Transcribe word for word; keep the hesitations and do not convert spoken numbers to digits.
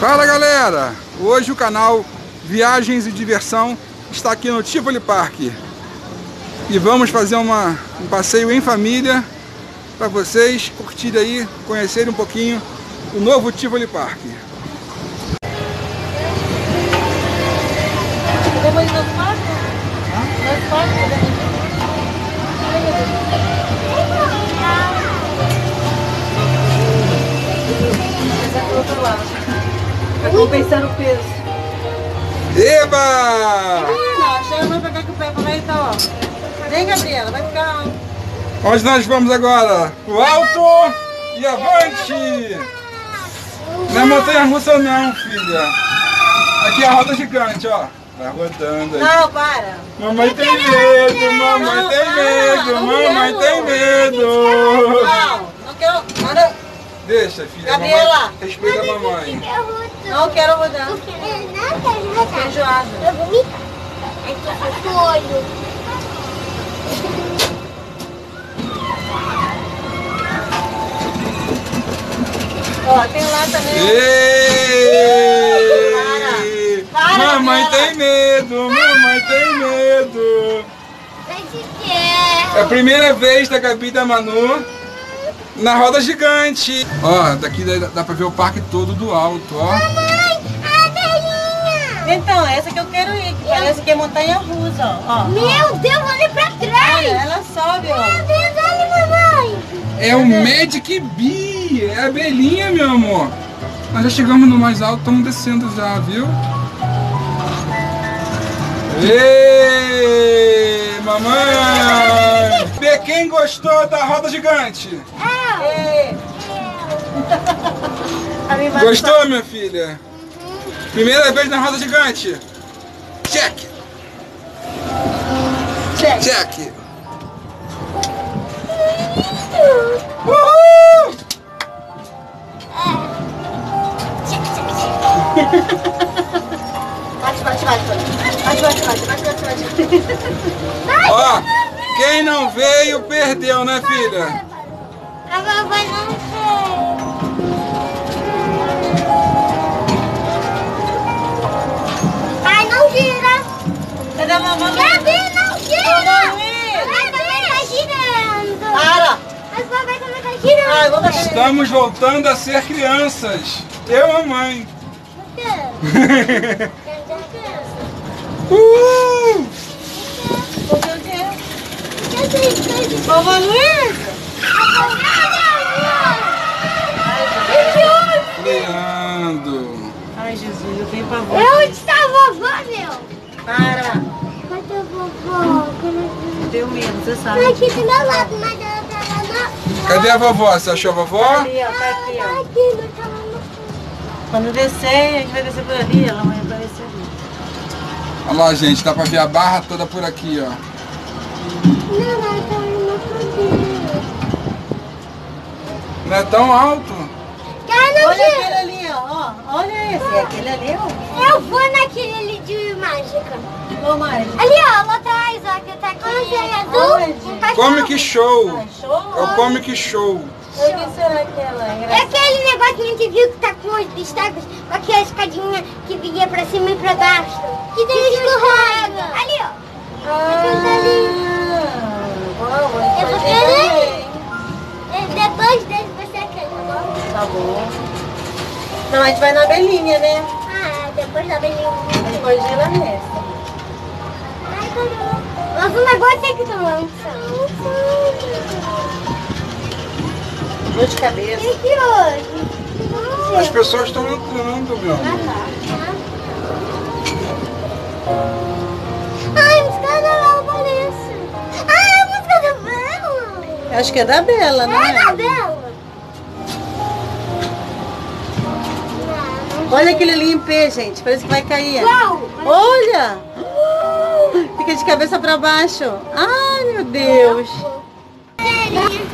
Fala galera, hoje o canal Viagens e Diversão está aqui no Tivoli Park e vamos fazer uma, um passeio em família para vocês curtirem aí, conhecerem um pouquinho o novo Tivoli Park. Vamos ir no parque? No parque? Vai compensar o peso. Eba! Não, chega, vai pegar com o pé, vai então, ó. Vem, Gabriela, vai ficar. Onde nós vamos agora? Pro alto e avante! Não é montanha russa não, filha. Aqui é a roda gigante, ó. Vai rodando aí. Não, para. Mamãe tem medo, mamãe Não, tem para, medo, não mamãe quero. tem medo. Não, não quero. Manda. Deixa, filha. Gabriela. Mamãe, respeita a mamãe. Não quero rodar. Feijoada. Eu vou vomitar. Aqui foi o olho. Ó, tem lá também. Ei! Para. Para, Mamãe Gabriela. tem medo, mamãe tem medo. É a primeira vez da Gabi e da Manu na roda gigante. Ó, daqui dá, dá pra ver o parque todo do alto, ó. Então, essa que eu quero ir, que parece que é montanha russa, ó. Meu Deus, olha pra trás. Olha, ela sobe, ó. Meu Deus, olha, mamãe. É o Magic Bee, é a abelhinha, meu amor. Nós já chegamos no mais alto, estamos descendo já, viu? Ei, mamãe! Vê quem gostou da roda gigante? Ei. A minha irmã Gostou, minha filha? Primeira vez na roda gigante. Check! Check. Check! Uhul! Bate, bate, bate, bate, bate, bate, bate, bate, bate. Ó, quem não veio, perdeu, né, filha? A mamãe não sei. Ai, não gira. Cadê a mamãe? Gabi, não gira. Mamãe. Ai, mamãe tá girando. Para. Mas mamãe também tá girando. Ah, eu vou bater. Estamos voltando a ser crianças. Eu e a mãe. Uh! Vou ver o quê? Vovó Luísa. Freando. Ai, Jesus, eu tenho pavor. Onde está a vovó, meu? Para. Cadê a vovó? Eu tenho medo, você Tá sabe. aqui do meu lado, mas ela tá lá na... Cadê a vovó? Você achou a vovó? Ali, ó, tá aqui, Tá ó. aqui, não tá lá no... Quando descer, a gente vai descer por ali, ela vai aparecer ali. Olha lá, gente, dá pra ver a barra toda por aqui, ó. Não, não, tá no caminho. Não é tão alto. Cara, não Olha gira. aquele ali, ó. ó. Olha esse, aquele ali, ó. Eu vou naquele ali de mágica. Qual mais? Ali, ó, lá atrás, ó, que tá aqui. Olha, azul. Onde? Um cachorro. Comic Show. Ah, show? É o Comic Show. O que será que ela é É engraçada? aquele negócio que a gente viu que tá com os destaques, com aquela escadinha que vinha pra cima e pra baixo. Que tem escorrega. Ali, ó. Ah, bom, Eu vou querer. É, depois dele você quer, tá bom? Tá bom. Não, a gente vai na abelhinha, né? Ah, depois da belinha. Depois de ir lá nessa. Ai, caramba. Mas o negócio é que tá lançando. Dor de cabeça. E aqui hoje? As pessoas estão entrando, meu amor. Ai, a música da Bela parece. Ai, a música da Bela. Acho que é da Bela, não É da é? Bela. Olha aquele ali em pé, gente. Parece que vai cair. Qual? Olha! Fica de cabeça pra baixo. Ai, meu Deus. Sério?